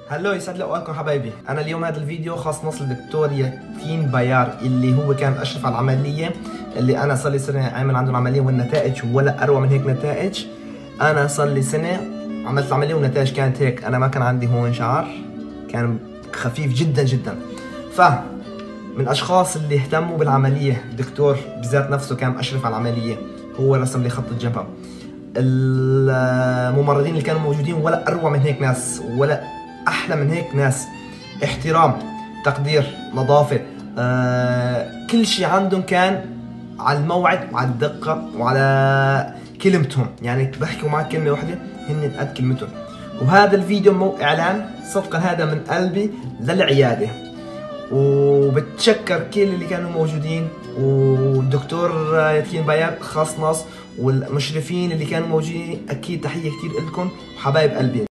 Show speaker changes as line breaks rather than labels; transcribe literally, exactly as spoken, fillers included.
هلو، يسعد لي اوقاتكم حبايبي. انا اليوم هذا الفيديو خاص نصل الدكتور ياسين بايار اللي هو كان اشرف على العمليه اللي انا صار لي سنه عامل عنده العمليه، والنتائج ولا اروع من هيك نتائج. انا صار لي سنه عملت العمليه والنتائج كانت هيك. انا ما كان عندي هون شعر، كان خفيف جدا جدا. ف من الاشخاص اللي اهتموا بالعمليه الدكتور بذات نفسه كان اشرف على العمليه، هو رسم لي خط الجبهه. الممرضين اللي كانوا موجودين ولا اروع من هيك ناس، ولا احلى من هيك ناس. احترام، تقدير، نظافه، آه كل شيء عندهم كان على الموعد وعلى الدقه وعلى كلمتهم. يعني بحكوا معك كلمه واحده هن قد كلمتهم. وهذا الفيديو مو اعلان، صدقا هذا من قلبي للعياده، وبتشكر كل اللي كانوا موجودين، والدكتور ياسين بايار خاص نص، والمشرفين اللي كانوا موجودين. اكيد تحيه كثير لكم وحبايب قلبي.